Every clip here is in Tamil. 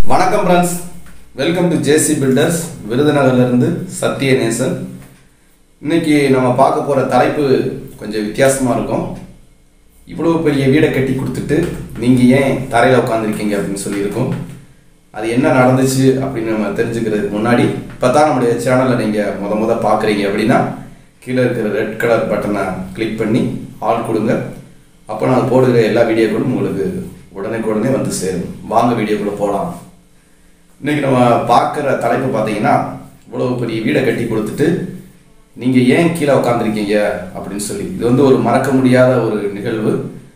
வணக்கம் ஃப்ரெண்ட்ஸ், வெல்கம் டு Jcbuilders. விருதுநகர்லேருந்து சத்யநேசன். இன்னைக்கு நம்ம பார்க்க போகிற தலைப்பு கொஞ்சம் வித்தியாசமாக இருக்கும். இவ்வளோ பெரிய வீடை கட்டி கொடுத்துட்டு நீங்கள் ஏன் தரையில் உட்காந்துருக்கீங்க அப்படின்னு சொல்லியிருக்கோம். அது என்ன நடந்துச்சு அப்படின்னு நம்ம தெரிஞ்சுக்கிறதுக்கு முன்னாடி இப்போ தான் நம்முடைய சேனலை நீங்கள் முத பார்க்குறீங்க அப்படின்னா கீழே இருக்கிற ரெட் கலர் பட்டனை கிளிக் பண்ணி ஆல் கொடுங்க. அப்போ நான் போடுகிற எல்லா வீடியோக்களும் உங்களுக்கு உடனே வந்து சேரும். வாங்க வீடியோக்குள்ளே போகலாம். இன்றைக்கி நம்ம பார்க்குற தலைப்பு பார்த்தீங்கன்னா, இவ்வளோ பெரிய வீடை கட்டி கொடுத்துட்டு நீங்கள் ஏன் கீழே உட்காந்துருக்கீங்க அப்படின்னு சொல்லி. இது வந்து ஒரு மறக்க முடியாத ஒரு நிகழ்வு.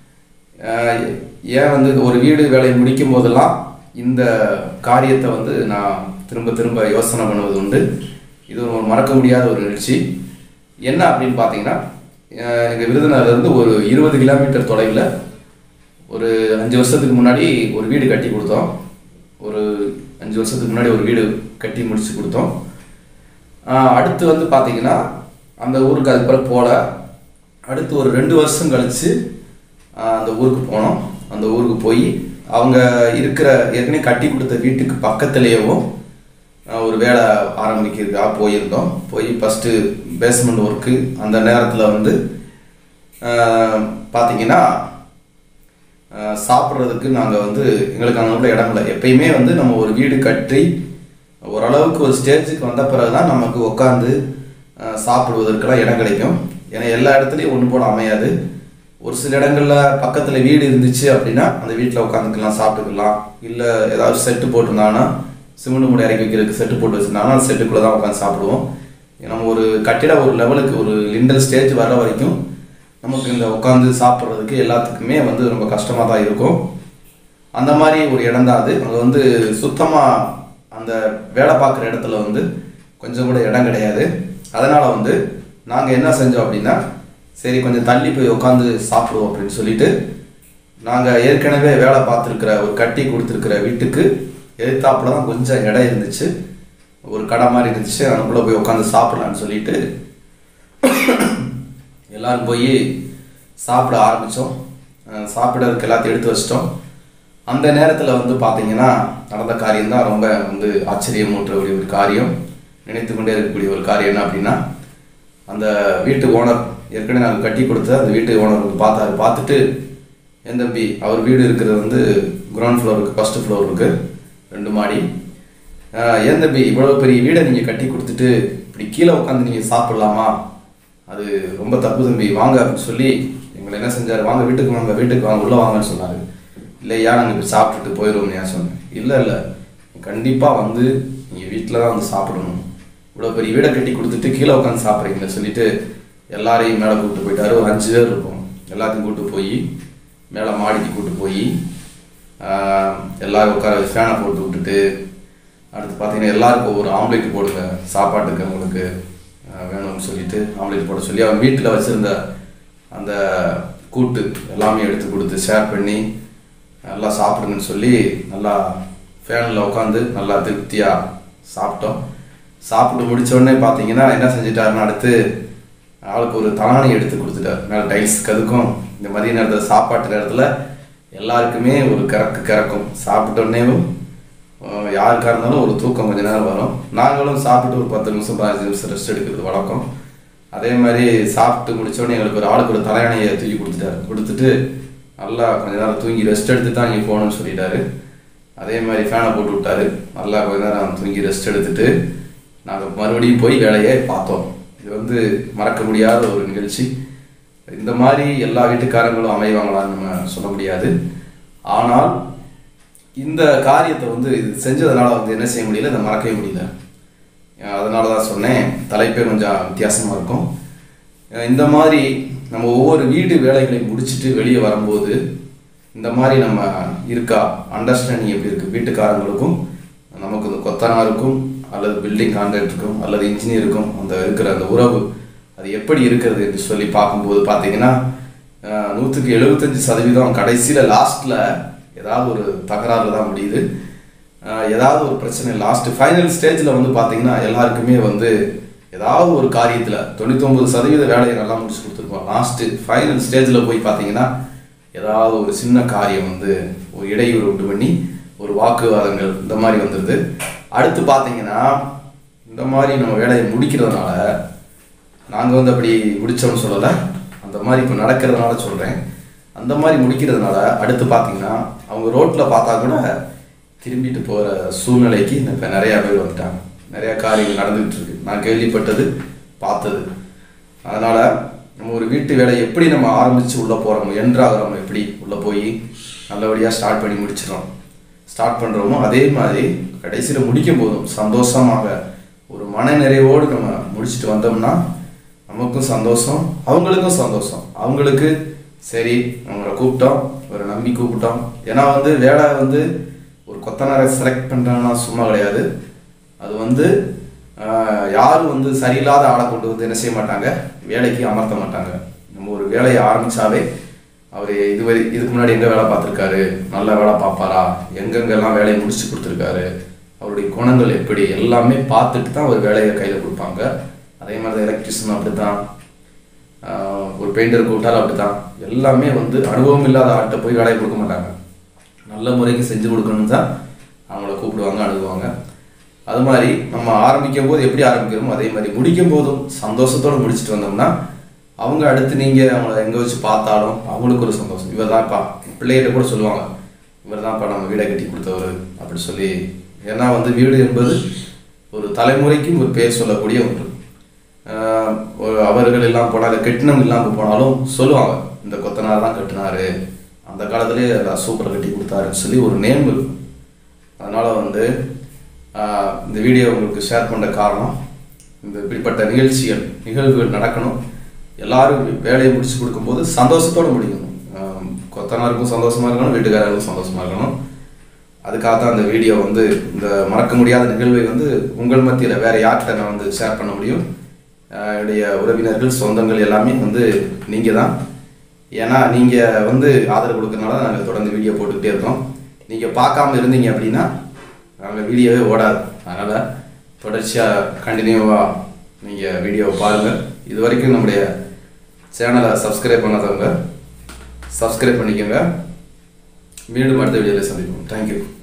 ஏன் ஒரு வீடு வேலையை முடிக்கும் போதெல்லாம் இந்த காரியத்தை நான் திரும்ப யோசனை பண்ணுவது உண்டு. இது ஒரு மறக்க முடியாத ஒரு நிகழ்ச்சி. என்ன அப்படின்னு பார்த்தீங்கன்னா, எங்கள் விருதுநகர்லேருந்து ஒரு 20 கிலோமீட்டர் தொலைவில் ஒரு 5 வருஷத்துக்கு முன்னாடி ஒரு வீடு கட்டி கொடுத்தோம். ஒரு 5 வருஷத்துக்கு முன்னாடி ஒரு வீடு கட்டி முடிச்சு கொடுத்தோம். அடுத்து பார்த்தீங்கன்னா, அந்த ஊருக்கு அது பிறகு போல அடுத்து ஒரு 2 வருஷம் கழித்து அந்த ஊருக்கு போனோம். அந்த ஊருக்கு போய் அவங்க இருக்கிற ஏற்கனவே கட்டி கொடுத்த வீட்டுக்கு பக்கத்துலேயேவும் ஒரு வேலை ஆரம்பிக்கிறதுக்காக போயிருந்தோம். போய் ஃபஸ்ட்டு பேஸ்மெண்ட் ஒர்க்கு அந்த நேரத்தில் பார்த்தீங்கன்னா சாப்பிட்றதுக்கு நாங்கள் எங்களுக்கு அங்கே உள்ள இடம் இல்லை. எப்பயுமே நம்ம ஒரு வீடு கட்டி ஓரளவுக்கு ஒரு ஸ்டேஜுக்கு வந்த பிறகு தான் நமக்கு உட்காந்து சாப்பிடுவதற்கெல்லாம் இடம் கிடைக்கும். ஏன்னா எல்லா இடத்துலையும் ஒன்று போல அமையாது. ஒரு சில இடங்களில் பக்கத்தில் வீடு இருந்துச்சு அப்படின்னா அந்த வீட்டில் உட்காந்துக்கலாம், சாப்பிட்டுக்கலாம். இல்லை ஏதாவது செட்டு போட்டிருந்தாங்கன்னா சிமெண்ட் மூடை இறக்கி வைக்கிறதுக்கு செட்டு போட்டு வச்சுருந்தாங்கன்னா அந்த செட்டுக்குள்ளே தான் உட்காந்து சாப்பிடுவோம். நம்ம ஒரு கட்டிட ஒரு லெவலுக்கு ஒரு லிண்டல் ஸ்டேஜ் வர்ற வரைக்கும் நமக்கு இந்த உட்காந்து சாப்பிட்றதுக்கு எல்லாத்துக்குமே ரொம்ப கஷ்டமாக தான் இருக்கும். அந்த மாதிரி ஒரு இடம் தான் அது. அங்கே சுத்தமாக அந்த வேலை பார்க்குற இடத்துல கொஞ்சம் கூட இடம் கிடையாது. அதனால் நாங்கள் என்ன செஞ்சோம் அப்படின்னா, சரி கொஞ்சம் தள்ளி போய் உட்காந்து சாப்பிடுவோம் அப்படின்னு சொல்லிட்டு நாங்கள் ஏற்கனவே வேலை பார்த்துருக்கிற ஒரு கட்டி கொடுத்துருக்கிற வீட்டுக்கு எதிர்த்தாப்புல தான் கொஞ்சம் இடம் இருந்துச்சு. ஒரு கடை மாதிரி இருந்துச்சு. அதுக்குள்ளே போய் உட்காந்து சாப்பிட்லான்னு சொல்லிட்டு எல்லோரும் போய் சாப்பிட ஆரம்பித்தோம். சாப்பிட்றதுக்கு எல்லாத்தையும் எடுத்து வச்சிட்டோம். அந்த நேரத்தில் பார்த்தீங்கன்னா நடந்த காரியம்தான் ரொம்ப ஆச்சரியமூட்டக்கூடிய ஒரு காரியம். நினைத்து கொண்டே இருக்கக்கூடிய ஒரு காரியம் என்ன அப்படின்னா, அந்த வீட்டு ஓனர் ஏற்கனவே நாங்கள் கட்டி கொடுத்த அந்த வீட்டு ஓனர் பார்த்துட்டு, என் தம்பி அவர் வீடு இருக்கிறது கிரவுண்ட் ஃப்ளோர் இருக்குது, ஃபஸ்ட்டு ஃப்ளோர் இருக்குது, 2 மாடி. என் தம்பி இவ்வளோ பெரிய வீடை நீங்கள் கட்டி கொடுத்துட்டு இப்படி கீழே உட்காந்து நீங்கள் சாப்பிட்லாமா? அது ரொம்ப தப்பு தம்பி, வாங்க அப்படின்னு சொல்லி எங்களை என்ன செஞ்சார், வாங்க வீட்டுக்கு வாங்க உள்ளே வாங்கன்னு சொன்னார். இல்லையா நாங்கள் இப்போ சாப்பிட்டுட்டு போயிடுவோம் ஏன் சொன்னேன். இல்லை கண்டிப்பாக நீங்கள் வீட்டில் தான் சாப்பிடணும். இவ்வளோ பெரிய வீடை கட்டி கொடுத்துட்டு கீழே உட்காந்து சாப்பிட்றீங்கன்னு சொல்லிட்டு எல்லாரையும் மேலே கூப்பிட்டு போயிட்டாரு. ஒரு 5 பேர் இருப்போம். எல்லாத்தையும் கூப்பிட்டு போய் மேலே மாடிக்கு கூப்பிட்டு போய் எல்லோரும் உட்கார ஃபேனை போட்டு விட்டுட்டு, அடுத்து பார்த்தீங்கன்னா எல்லாருக்கும் ஒரு ஆம்லேட் போடுங்க சாப்பாட்டுக்கு அவங்களுக்கு வேணும்னு சொல்லிட்டு ஆம்லேட் போட சொல்லி அவங்க வீட்டில் வச்சுருந்த அந்த கூட்டு எல்லாமே எடுத்து கொடுத்து ஷேர் பண்ணி நல்லா சாப்பிடுங்கன்னு சொல்லி நல்லா ஃபேனில் உட்காந்து நல்லா திருப்தியாக சாப்பிட்டோம். சாப்பிட்டு முடித்தோடனே பார்த்தீங்கன்னா என்ன செஞ்சிட்டாருன்னு, அடுத்து ஆளுக்கு ஒரு தலானி எடுத்து கொடுத்துட்டார். மேலே டைல்ஸுக்கு அதுக்கும் இந்த மதிய நேரத்தில் சாப்பாட்டு நேரத்தில் எல்லாருக்குமே ஒரு கிறக்கும். சாப்பிட்டோடனேவும் யாருக்காக இருந்தாலும் ஒரு தூக்கம் கொஞ்ச நேரம் வரும். நாங்களும் சாப்பிட்டு ஒரு 10 நிமிஷம் 15 நிமிஷம் ரெஸ்ட் எடுக்கிறது வழக்கம். அதே மாதிரி சாப்பிட்டு முடித்தோடனே எங்களுக்கு ஒரு ஆளுக்கு ஒரு தலையணையை தூக்கி கொடுத்துட்டு நல்லா கொஞ்ச நேரம் தூங்கி ரெஸ்ட் எடுத்து தான் இங்கே போகணும்னு சொல்லிட்டாரு. அதே மாதிரி ஃபேனை போட்டு விட்டாரு. நல்லா கொஞ்ச நேரம் தூங்கி ரெஸ்ட் எடுத்துட்டு நாங்கள் மறுபடியும் போய் வேலையை பார்த்தோம். இது மறக்க முடியாத ஒரு நிகழ்ச்சி. இந்த மாதிரி எல்லா வீட்டுக்காரங்களும் அமைவாங்களான்னு நம்ம சொல்ல முடியாது. ஆனால் இந்த காரியத்தை இது செஞ்சதுனால என்ன செய்ய முடியல, இதை மறக்கவே முடியல. அதனால தான் சொன்னேன், தலைப்பே கொஞ்சம் வித்தியாசமாக இருக்கும். இந்த மாதிரி நம்ம ஒவ்வொரு வீடு வேலைகளையும் முடிச்சுட்டு வெளியே வரும்போது இந்த மாதிரி நம்ம இருக்கா, அண்டர்ஸ்டாண்டிங் எப்படி இருக்குது வீட்டுக்காரங்களுக்கும் நமக்கு இந்த கொத்தனாருக்கும் அல்லது பில்டிங் கான்ட்ராக்டருக்கும் அல்லது இன்ஜினியருக்கும் அந்த இருக்கிற அந்த உறவு அது எப்படி இருக்கிறது என்று சொல்லி பார்க்கும்போது பார்த்தீங்கன்னா 100க்கு 75% கடைசியில் லாஸ்ட்டில் ஏதாவது ஒரு தகராறு தான் முடியுது. ஏதாவது ஒரு பிரச்சனை லாஸ்ட்டு ஃபைனல் ஸ்டேஜில் பார்த்தீங்கன்னா எல்லாருக்குமே ஏதாவது ஒரு காரியத்தில் 99% வேலையை நல்லா முடிச்சு கொடுத்துருப்போம். லாஸ்ட்டு ஃபைனல் ஸ்டேஜில் போய் பார்த்தீங்கன்னா ஏதாவது ஒரு சின்ன காரியம் ஒரு இடையூறு உண்டு பண்ணி ஒரு வாக்குவாதங்கள் இந்த மாதிரி வந்துடுது. அடுத்து பார்த்தீங்கன்னா இந்த மாதிரி நம்ம வேலையை முடிக்கிறதுனால, நாங்கள் வந்து அப்படி முடித்தோம்னு சொல்லலை, அந்த மாதிரி இப்போ நடக்கிறதுனால சொல்கிறேன். அந்த மாதிரி முடிக்கிறதுனால அடுத்து பார்த்தீங்கன்னா அவங்க ரோட்டில் பார்த்தா கூட திரும்பிட்டு போகிற சூழ்நிலைக்கு இப்போ நிறையா பேர் வந்துட்டாங்க. நிறையா காரியங்கள் நடந்துகிட்டு இருக்கு, நான் கேள்விப்பட்டது பார்த்தது. அதனால் நம்ம ஒரு வீட்டு வேலையை எப்படி நம்ம ஆரம்பித்து உள்ளே போகிறோமோ, என்றாகிறோமோ, எப்படி உள்ளே போய் நல்லபடியாக ஸ்டார்ட் பண்ணி ஸ்டார்ட் பண்ணுறோமோ, அதே மாதிரி கடைசியில் முடிக்கும் போதும் சந்தோஷமாக ஒரு மன நிறைவோடு நம்ம முடிச்சுட்டு வந்தோம்னா நமக்கும் சந்தோஷம், அவங்களுக்கும் சந்தோஷம். அவங்களுக்கு சரி அவங்கள கூப்பிட்டோம், ஒரு நம்பி கூப்பிட்டோம். ஏன்னா வந்து வேலை வந்து ஒரு கொத்தனாரை செலக்ட் பண்ணுறாங்கன்னா சும்மா கிடையாது. அது வந்து யாரும் வந்து சரியில்லாத ஆளை கொண்டு வந்து என்ன செய்ய மாட்டாங்க, வேலைக்கு அமர்த்த மாட்டாங்க. நம்ம ஒரு வேலையை ஆரம்பித்தாவே அவர் இதுக்கு முன்னாடி எங்கே வேலை பார்த்துருக்காரு, நல்ல வேலை பார்ப்பாரா, எங்கெங்கெல்லாம் வேலையை முடிச்சு கொடுத்துருக்காரு, அவருடைய குணங்கள் எப்படி, எல்லாமே பார்த்துட்டு தான் ஒரு வேலையை கையில் கொடுப்பாங்க. அதே மாதிரி தான் எலக்ட்ரிஷியன் அப்படி தான், ஒரு பெயிண்டர் கூப்பிட்டாலும் அப்படி தான். எல்லாமே வந்து அனுபவம் இல்லாத ஆள்கிட்ட போய் வேலையை கொடுக்க மாட்டாங்க. நல்ல முறைக்கு செஞ்சு கொடுக்கணும்னு தான் அவங்கள கூப்பிடுவாங்க, அணுகுவாங்க. அது மாதிரி நம்ம ஆரம்பிக்கும் போது எப்படி ஆரம்பிக்கிறோமோ அதே மாதிரி முடிக்கும் போதும் சந்தோஷத்தோடு முடிச்சுட்டு வந்தோம்னா அவங்க அடுத்து நீங்கள் அவங்கள எங்கே வச்சு பார்த்தாலும் அவங்களுக்கு ஒரு சந்தோஷம். இவர் தான்ப்பா, பிள்ளைகிட்ட கூட சொல்லுவாங்க, இவர் தான்ப்பா நம்ம வீடை கட்டி கொடுத்தவர் அப்படி சொல்லி. ஏன்னா வந்து வீடு என்பது ஒரு தலைமுறைக்கும் ஒரு பேர் சொல்லக்கூடிய ஒன்று. அவர்கள் எல்லாம் போனால் கட்டினம் இல்லாமல் போனாலும் சொல்லுவாங்க, இந்த கொத்தனார் தான் கட்டினாரு, அந்த காலத்துலேயே சூப்பரை கட்டி கொடுத்தாருன்னு சொல்லி ஒரு நேம் இருக்கும். அதனால் வந்து இந்த வீடியோ உங்களுக்கு ஷேர் பண்ணுற காரணம், இந்த இப்படிப்பட்ட நிகழ்வுகள் நடக்கணும். எல்லாரும் வேலையை முடிச்சு கொடுக்கும்போது சந்தோஷத்தோடு முடிக்கணும். கொத்தனாருக்கும் சந்தோஷமாக இருக்கணும், வீட்டுக்காரருக்கும் சந்தோஷமாக இருக்கணும். அதுக்காக தான் இந்த வீடியோ வந்து இந்த மறக்க முடியாத நிகழ்வை வந்து உங்கள் மத்தியில் வேறு யார்கிட்ட நான் வந்து ஷேர் பண்ண முடியும். என்னுடைய உறவினர்கள், சொந்தங்கள் எல்லாமே வந்து நீங்கள் தான். ஏன்னா நீங்கள் வந்து ஆதரவு கொடுக்கறனால நாங்கள் தொடர்ந்து வீடியோ போட்டுக்கிட்டே இருக்கோம். நீங்கள் பார்க்காம இருந்தீங்க அப்படின்னா நாங்கள் வீடியோவே ஓடாது. அதனால் தொடர்ச்சியாக கண்டினியூவாக நீங்கள் வீடியோவை பாருங்கள். இது வரைக்கும் நம்முடைய சேனலை சப்ஸ்கிரைப் பண்ணாதவங்க சப்ஸ்கிரைப் பண்ணிக்கோங்க. மீண்டும் அடுத்த வீடியோவில் சந்திப்போம். தேங்க்யூ.